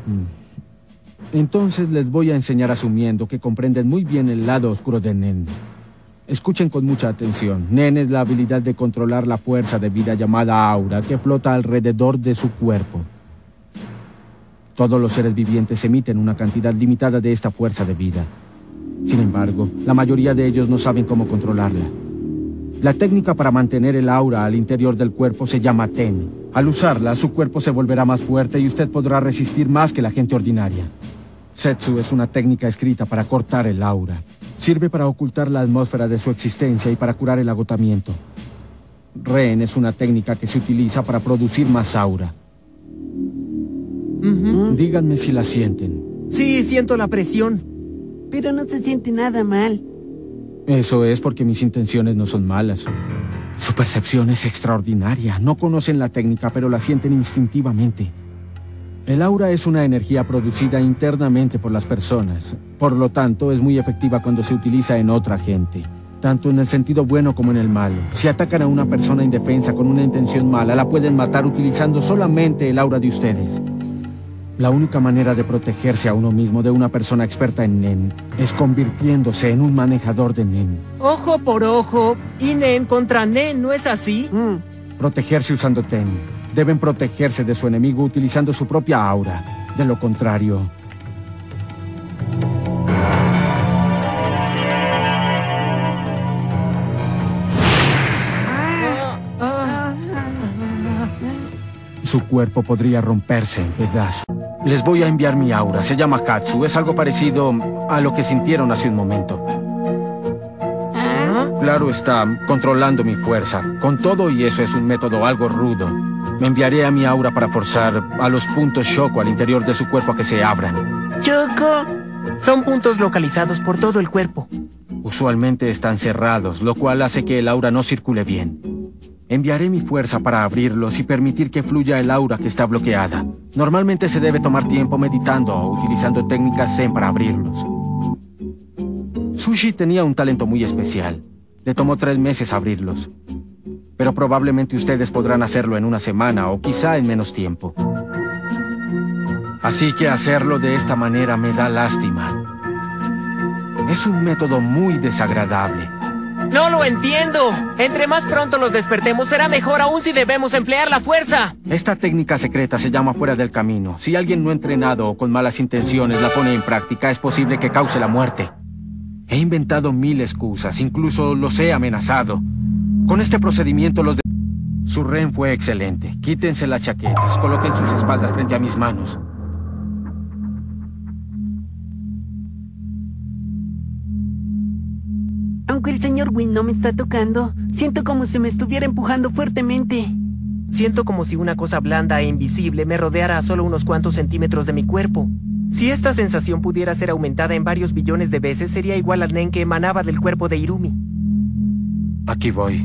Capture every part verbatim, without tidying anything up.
Entonces les voy a enseñar asumiendo que comprenden muy bien el lado oscuro de Nen. Escuchen con mucha atención. Nen es la habilidad de controlar la fuerza de vida llamada aura que flota alrededor de su cuerpo. Todos los seres vivientes emiten una cantidad limitada de esta fuerza de vida. Sin embargo, la mayoría de ellos no saben cómo controlarla. La técnica para mantener el aura al interior del cuerpo se llama Ten. Al usarla, su cuerpo se volverá más fuerte y usted podrá resistir más que la gente ordinaria. Setsu es una técnica escrita para cortar el aura. Sirve para ocultar la atmósfera de su existencia y para curar el agotamiento. Ren es una técnica que se utiliza para producir más aura. Uh-huh. Díganme si la sienten. Sí, siento la presión. Pero no se siente nada mal. Eso es porque mis intenciones no son malas. Su percepción es extraordinaria. No conocen la técnica, pero la sienten instintivamente. El aura es una energía producida internamente por las personas. Por lo tanto, es muy efectiva cuando se utiliza en otra gente. Tanto en el sentido bueno como en el malo. Si atacan a una persona indefensa con una intención mala, la pueden matar utilizando solamente el aura de ustedes. La única manera de protegerse a uno mismo de una persona experta en Nen es convirtiéndose en un manejador de Nen. Ojo por ojo y Nen contra Nen, ¿no es así? Mm. Protegerse usando Ten. Deben protegerse de su enemigo utilizando su propia aura. De lo contrario... su cuerpo podría romperse en pedazos. Les voy a enviar mi aura. Se llama Hatsu. Es algo parecido a lo que sintieron hace un momento. Claro está, controlando mi fuerza. Con todo y eso es un método algo rudo. Me enviaré a mi aura para forzar a los puntos Shoko al interior de su cuerpo a que se abran. ¿Shoko? Son puntos localizados por todo el cuerpo. Usualmente están cerrados, lo cual hace que el aura no circule bien. Enviaré mi fuerza para abrirlos y permitir que fluya el aura que está bloqueada. Normalmente se debe tomar tiempo meditando o utilizando técnicas Zen para abrirlos. Sushi tenía un talento muy especial. Le tomó tres meses abrirlos. Pero probablemente ustedes podrán hacerlo en una semana o quizá en menos tiempo. Así que hacerlo de esta manera me da lástima. Es un método muy desagradable. ¡No lo entiendo! Entre más pronto los despertemos será mejor aún si debemos emplear la fuerza. Esta técnica secreta se llama fuera del camino. Si alguien no entrenado o con malas intenciones la pone en práctica, es posible que cause la muerte. He inventado mil excusas, incluso los he amenazado. Con este procedimiento los de... Su Ren fue excelente. Quítense las chaquetas, coloquen sus espaldas frente a mis manos. Aunque el señor Wynn no me está tocando, siento como si me estuviera empujando fuertemente. Siento como si una cosa blanda e invisible me rodeara a solo unos cuantos centímetros de mi cuerpo. Si esta sensación pudiera ser aumentada en varios billones de veces, sería igual al Nen que emanaba del cuerpo de Irumi. Aquí voy.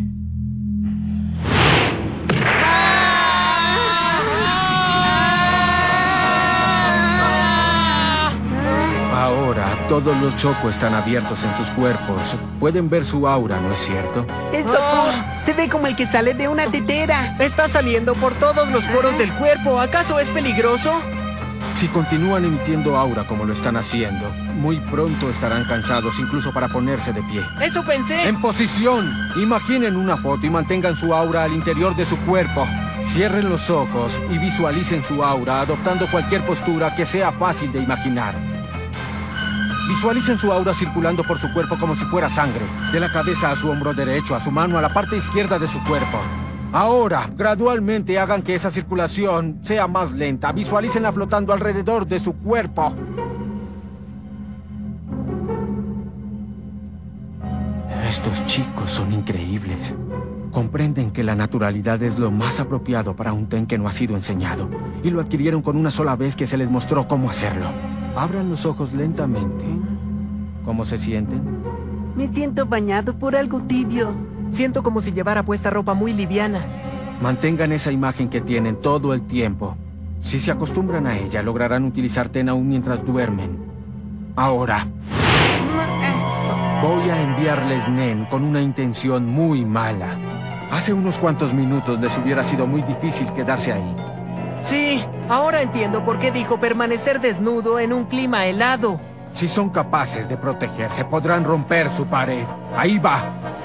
Ahora, todos los Shoko están abiertos en sus cuerpos. Pueden ver su aura, ¿no es cierto? ¡Es doctor! Se ve como el que sale de una tetera. Está saliendo por todos los poros del cuerpo. ¿Acaso es peligroso? Si continúan emitiendo aura como lo están haciendo, muy pronto estarán cansados incluso para ponerse de pie. ¡Eso pensé! ¡En posición! Imaginen una foto y mantengan su aura al interior de su cuerpo. Cierren los ojos y visualicen su aura adoptando cualquier postura que sea fácil de imaginar. Visualicen su aura circulando por su cuerpo como si fuera sangre, de la cabeza a su hombro derecho, a su mano, a la parte izquierda de su cuerpo. Ahora, gradualmente hagan que esa circulación sea más lenta. Visualícenla flotando alrededor de su cuerpo. Estos chicos son increíbles. Comprenden que la naturalidad es lo más apropiado para un Ten que no ha sido enseñado, y lo adquirieron con una sola vez que se les mostró cómo hacerlo. Abran los ojos lentamente. ¿Cómo se sienten? Me siento bañado por algo tibio. Siento como si llevara puesta ropa muy liviana. Mantengan esa imagen que tienen todo el tiempo. Si se acostumbran a ella, lograrán utilizar Ten aún mientras duermen. Ahora, voy a enviarles Nen con una intención muy mala. Hace unos cuantos minutos les hubiera sido muy difícil quedarse ahí. Sí, ahora entiendo por qué dijo permanecer desnudo en un clima helado. Si son capaces de protegerse, podrán romper su pared. Ahí va.